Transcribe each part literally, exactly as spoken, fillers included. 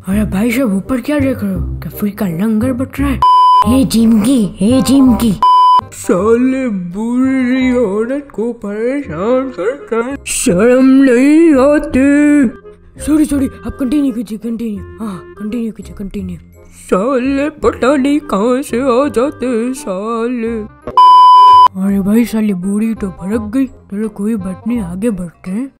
अरे भाई साहब ऊपर क्या देख रहे हो? क्या फ्री का लंगर बट रहा है? हे जिमकी, हे जिमकी, साले बुरी औरत को परेशान करता है, शर्म नहीं आती। सॉरी सॉरी, आप कंटिन्यू कीजिए, कंटिन्यू। हाँ कंटिन्यू कीजिए, कंटिन्यू। साले पता नहीं कहाँ से आ जाते हैं साले। अरे भाई साले बूढ़ी तो भड़क गई। चलो कोई बात नहीं, आगे बढ़ते हैं।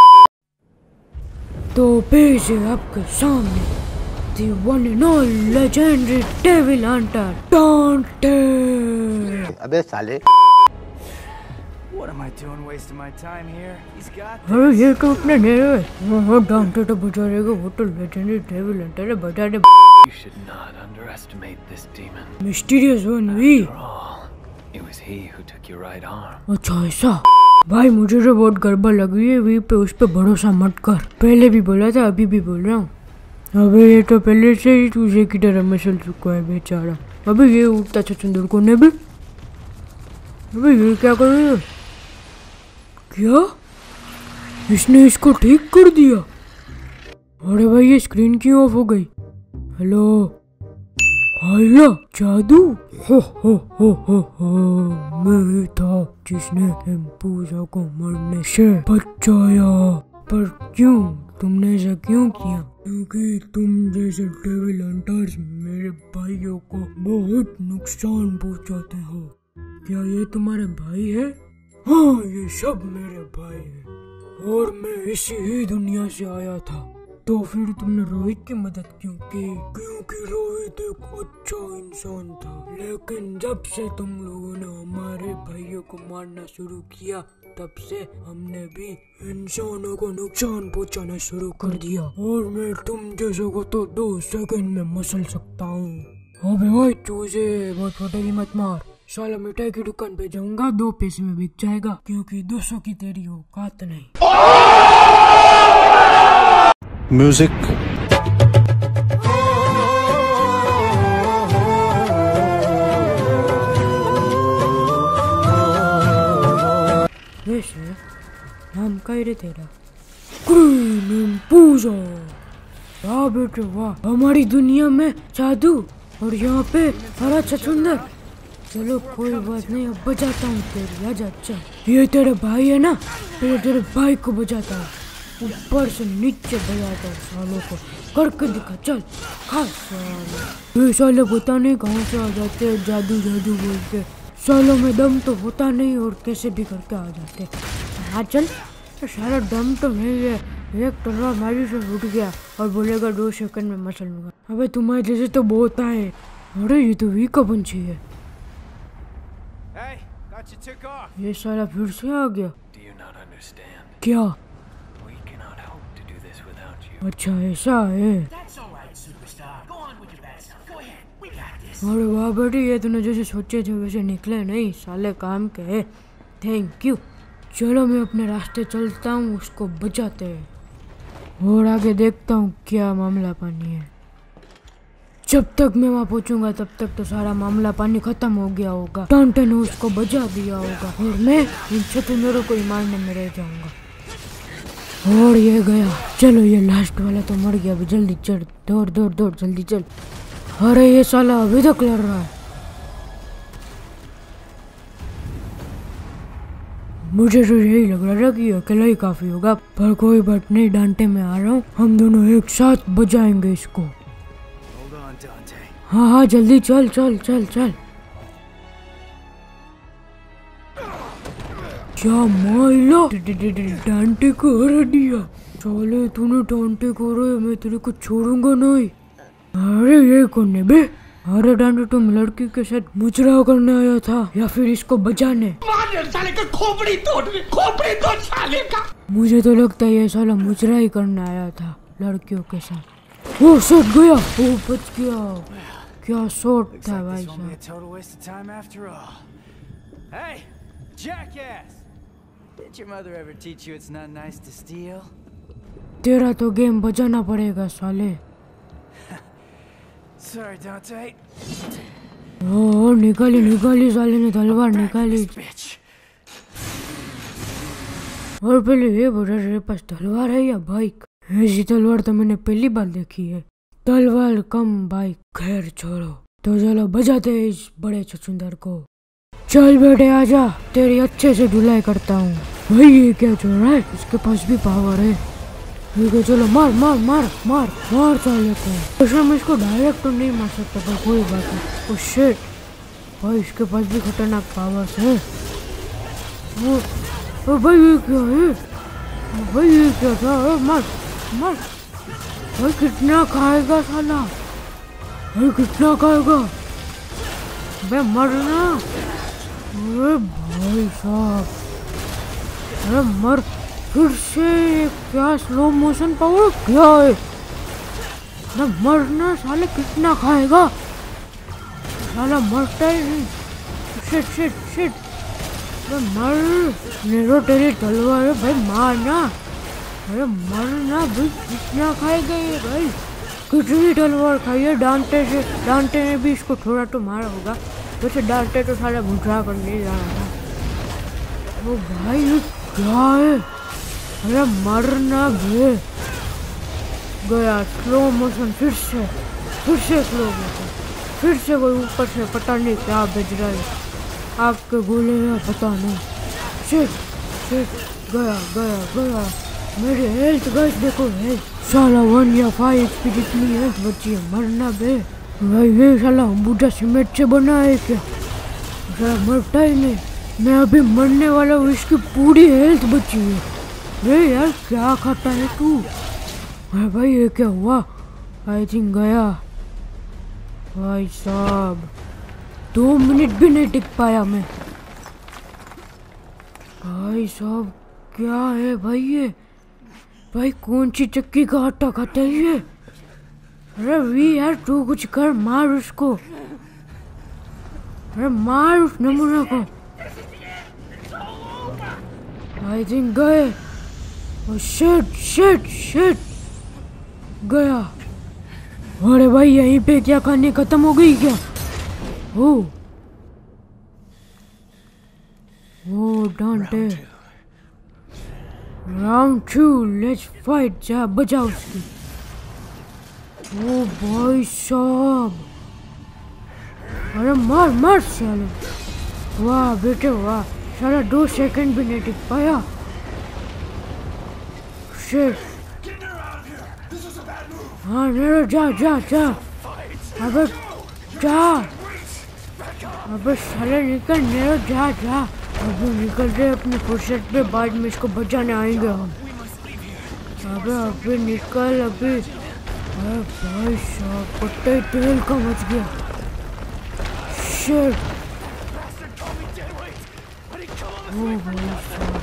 तो पेश है आपके सामने the one and all legendary devil hunter Dante। अबे साले। What am I doing wasting my time here? He's got अरे ये तो अपने नेरे हाँ डांटे तो बजा रहेगा, वो तो legendary devil hunter है, बजा दे। You should not underestimate this demon. Mysterious one भी। After all, it was he who took your right arm. अच्छा ऐसा? भाई मुझे तो बहुत गड़बड़ लग रही है, वी पे उस पे भरोसा मत कर। पहले भी बोला था, अभी भी बोल रहा हूँ। अबे ये तो पहले से ही तुझे की तरह मसल चुका है बेचारा। अबे ये उठता छछुंदर को ने भी। अबे ये क्या कर रही है? क्या इसने इसको ठीक कर दिया? अरे भाई ये स्क्रीन क्यों ऑफ हो गई? हेलो हाइला जादू। हो हो हो हो हो मैं था जिसने हम पूजा को मरने से बचाया। पर क्यों? तुमने ऐसा क्यों किया? क्योंकि तुम जैसे डेविल हंटर्स मेरे भाइयों को बहुत नुकसान पहुंचाते हो। क्या ये तुम्हारे भाई है? हाँ ये सब मेरे भाई हैं और मैं इसी ही दुनिया से आया था। तो फिर तुमने रोहित की मदद क्यों की? क्योंकि रोहित एक अच्छा इंसान था, लेकिन जब से तुम लोगों ने हमारे भाइयों को मारना शुरू किया तब से हमने भी इंसानों को नुकसान पहुंचाना शुरू कर दिया। और मैं तुम जैसे को तो दो सेकंड में मसल सकता हूँ। अबे भाई चूजे बहुत फटेगी मत मार। साला मिठाई की दुकान पे जाऊंगा, दो पैसे में बिक जाएगा, क्योंकि दो सौ की तेरी औकात नहीं। म्यूजिक। वैसे नाम का ही रे तेरा? पूजा। वाह बेटे वाह, हमारी दुनिया में जादू और यहाँ पे हरा छछुंदर। चलो कोई बात नहीं, अब बजाता हूँ तेरी। आजा। अच्छा ये तेरे भाई है ना, तो तेरे भाई को बजाता हूँ, ऊपर से नीचे बजाता हूँ सालों को। करके दिखा, चल खा साले। ये साले पता नहीं कहाँ से आ जाते हैं जादू जादू बोल के। सालों में दम तो होता नहीं और कैसे भी करके आ जाते। हाँ चल, तो सारा दम तो नहीं है। एक तलवार मारी से उठ गया और बोलेगा दो सेकंड में मसल लूंगा। अबे तुम्हारे जैसे तो बहुत आए। अरे ये तो वी का पंछी है। Hey, got you took off. ये साला फिर से आ गया। Do you not understand? क्या? We cannot hope to do this without you. अच्छा ऐसा है। That's all right, superstar. Go on with your best. Go ahead. We got this. अरे वाह बेटी, ये तूने जैसे सोचे थे वैसे निकले नहीं साले, काम के है। Thank you. चलो मैं अपने रास्ते चलता हूँ, उसको बचाते हैं और आगे देखता हूँ क्या मामला पानी है। जब तक मैं वहाँ पहुँचूंगा तब तक तो सारा मामला पानी खत्म हो गया होगा, डांटे ने उसको बचा दिया होगा और मैं इन छछुंदरों को ही मारने में रह जाऊंगा। और ये गया। चलो ये लास्ट वाला तो मर गया। अभी जल्दी चढ़, दौड़ दौड़ दौड़ जल्दी चल। अरे ये साला अभी तक लड़ रहा है। मुझे तो यही लग रहा था कि अकेला ही काफी होगा, पर कोई बात नहीं, डांटे में आ रहा हूँ, हम दोनों एक साथ बजाएंगे इसको। Hold on, Dante. हाँ हाँ जल्दी चल चल चल चल। क्या माइला, डांटे को हरा दिया। साले तूने डांटे को हराया, मैं तेरे को छोड़ूंगा नहीं। अरे ये कौन है बे? अरे डांटे तुम लड़की के साथ मुजरा करने आया था या फिर इसको बचाने? साले का खोपड़ी तोड़, खोपड़ी तोड़ साले का। मुझे तो लगता है ये साला मुजरा ही करने आया था लड़कियों के साथ। वो शॉट गया, वो बच गया। क्या शॉट Looks था like भाई this won't be a साहब। total waste of time after all. Hey, jackass! Did your mother ever teach you it's not nice to steal? तेरा तो गेम बजाना पड़ेगा साले। Sorry, Dante. ओ निकाली निकाली साले ने तलवार निकाली। Bitch. और पहले ये बोला तेरे पास तलवार है या बाइक? ऐसी तलवार तो मैंने पहली बार देखी है। तलवार कम भाई, खैर छोड़ो। तो चलो बजाते हैं इस बड़े छछूंदर को। चल बेटे आजा, तेरी अच्छे से धुलाई करता हूँ। भाई ये क्या चल रहा है, इसके पास भी पावर है। ठीक है चलो मार मार मार मार मार चल लेते हैं। वैसे मैं इसको डायरेक्ट तो नहीं मार सकता पर कोई बात नहीं। ओ शिट भाई, इसके पास भी खतरनाक पावर्स है। ओ, ओ भाई ये क्या है, ओ भाई ये क्या था। ओ, मार मार भाई, कितना खाएगा साला, भाई कितना खाएगा बे, मरना। अरे भाई साहब, अरे मर फिर से। क्या स्लो मोशन पावर क्या है ना, मरना साले, कितना खाएगा साला, मरता ही नहीं। शिट शिट शिट, अरे मर, नेरो तेरी तलवार है भाई, मारना। अरे मरना भाई, कितना खाएगा ये भाई, कितनी तलवार खाई है। डांटे से डांटे ने भी इसको थोड़ा तो मारा होगा, वैसे डांटे तो साला बुझा कर नहीं जा रहा था। वो भाई ये क्या है, अरे मरना बे। गया स्लो मोशन, फिर से फिर से स्लो मोशन, फिर से कोई ऊपर से पता नहीं क्या भेज रहा है, आपके गोले है पता नहीं। शिट शिट, गया गया गया। मेरी हेल्थ गाइस देखो, हेल्थ साला वन या फाइव एच पी जितनी हेल्थ बची है। मरना बे भाई, ये साला अंबुजा सीमेंट से बना है क्या, साला मरता ही नहीं। मैं अभी मरने वाला हूँ, इसकी पूरी हेल्थ बची है। बे यार क्या खाता है तू। अरे भाई ये क्या हुआ, आई थिंक गया भाई साहब। दो मिनट भी नहीं टिक पाया मैं। भाई साहब क्या है भाई ये, भाई कौन सी चक्की का आटा खाता है ये। अरे वी यार तू कुछ कर, मार उसको, अरे मार उस नमूना को। आई थिंक गए। शिट शिट शिट, गया। अरे भाई यहीं पे क्या खाने खत्म हो गई क्या। ओ ओ डांटे, राउंड टू लेट्स फाइट, जा बजा उसकी। ओ भाई साहब, अरे मार मार साले। वाह बेटे वाह, साला दो सेकंड भी नहीं टिक पाया। शिट, हाँ नेरो जा जा जा, अबे जा, अबे साले निकल नेरो, जा जा। अभी निकल रहे अपने फुर्सत पे, बाद में इसको बचाने आएंगे हम। अबे अभी निकल अभी। अरे भाई साहब पट्टे तेल का मच गया। शिट, ओ भाई साहब,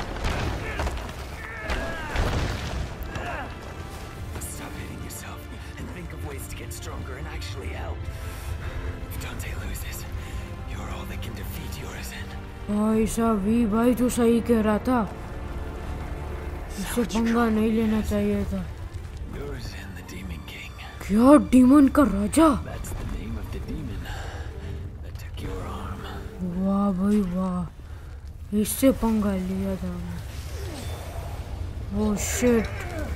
भाई साहब वी भाई तो सही कह रहा था, इससे पंगा नहीं लेना चाहिए था। क्या डीमन का राजा, वाह भाई वाह, इससे पंगा लिया था। ओह शिट,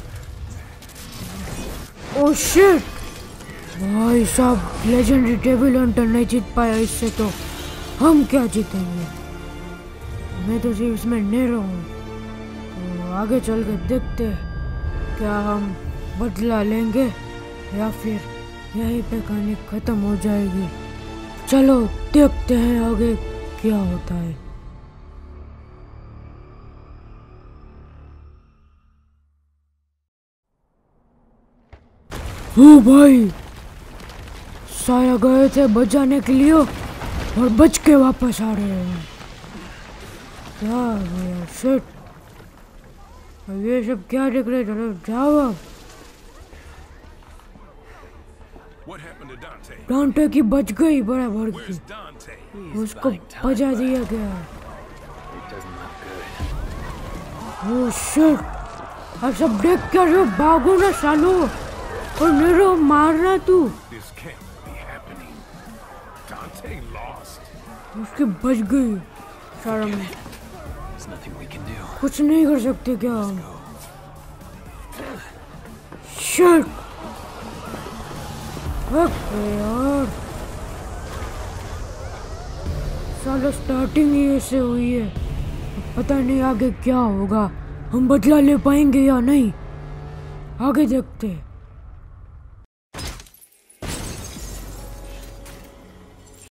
ओह शिट, भाई साहब लेजेंडरी टेबल हंटर नहीं जीत पाया इससे, तो हम क्या जीतेंगे। मैं तो सिर्फ इसमें नेरो हूँ। तो आगे चल के देखते हैं क्या हम बदला लेंगे या फिर यहीं पे कहानी खत्म हो जाएगी। चलो देखते हैं आगे क्या होता है। ओ भाई, साया गए थे बचाने के लिए और बच के वापस आ रहे हैं। क्या यार शिट, ये सब क्या देख रहे, चलो जाओ अब। डांटे की बच गई बराबर की, उसको बजा दिया गया। ओह शिट, अब सब देख क्या रहे हो, भागो ना सालो, और नेरो मारना तू। उसकी बच गई, शर्म, कुछ नहीं कर सकते क्या हम। शिट, अबे यार, साला स्टार्टिंग ही ऐसे हुई है, पता नहीं आगे क्या होगा, हम बदला ले पाएंगे या नहीं, आगे देखते हैं।